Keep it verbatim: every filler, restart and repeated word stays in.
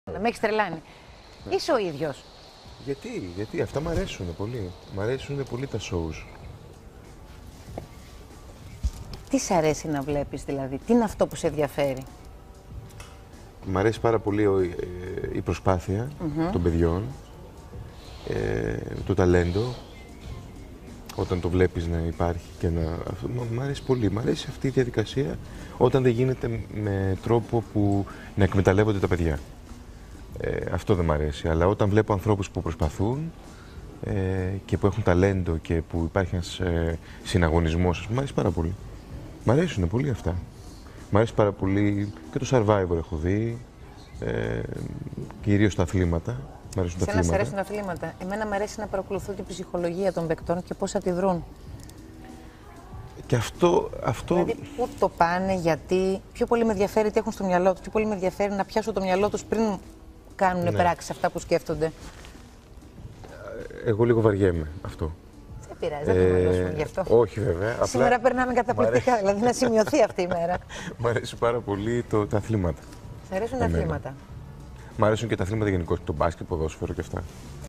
Με έχει τρελάνει. Ναι. Είσαι ο ίδιος. Γιατί, γιατί, αυτά μ' αρέσουν πολύ. Μ' αρέσουν πολύ τα shows. Τι σ' αρέσει να βλέπεις δηλαδή, τι είναι αυτό που σε ενδιαφέρει? Μ' αρέσει πάρα πολύ ο- ε, η προσπάθεια Mm-hmm. των παιδιών, ε, το ταλέντο, όταν το βλέπεις να υπάρχει και να... αυτό μ' μ' αρέσει πολύ. Μ' αρέσει αυτή η διαδικασία όταν δεν γίνεται με τρόπο που να εκμεταλλεύονται τα παιδιά. Ε, αυτό δεν μ' αρέσει. Αλλά όταν βλέπω ανθρώπους που προσπαθούν ε, και που έχουν ταλέντο και που υπάρχει ένας ε, συναγωνισμός, μ' αρέσει πάρα πολύ. Μ' αρέσουν πολύ αυτά. Μ' αρέσει πάρα πολύ και το Survivor έχω δει, ε, κυρίως τα αθλήματα. Μ' αρέσουν τα Εσένα σ' αθλήματα. αρέσουν τα αθλήματα. Εμένα μ' αρέσει να παρακολουθώ την ψυχολογία των παικτών και πώς αντιδρούν. Και αυτό, αυτό... Δηλαδή, πού το πάνε, γιατί. Πιο πολύ με ενδιαφέρει τι έχουν στο μυαλό τους. Πιο πολύ με ενδιαφέρει να πιάσω το μυαλό τους πριν κάνουν Ναι. πράξεις αυτά που σκέφτονται. Εγώ λίγο βαριέμαι αυτό. Δεν πειράζει, δεν το μιλώσουμε γι' αυτό. Όχι βέβαια. Απλά Σήμερα περνάμε καταπληκτικά, μ' αρέσει- δηλαδή να σημειωθεί αυτή η μέρα. Μ' αρέσει πάρα πολύ το, τα αθλήματα. Σ' αρέσουν τα Εμένα. αθλήματα. Μ' αρέσουν και τα αθλήματα γενικώς, το μπάσκετ, ποδόσφαιρο και αυτά.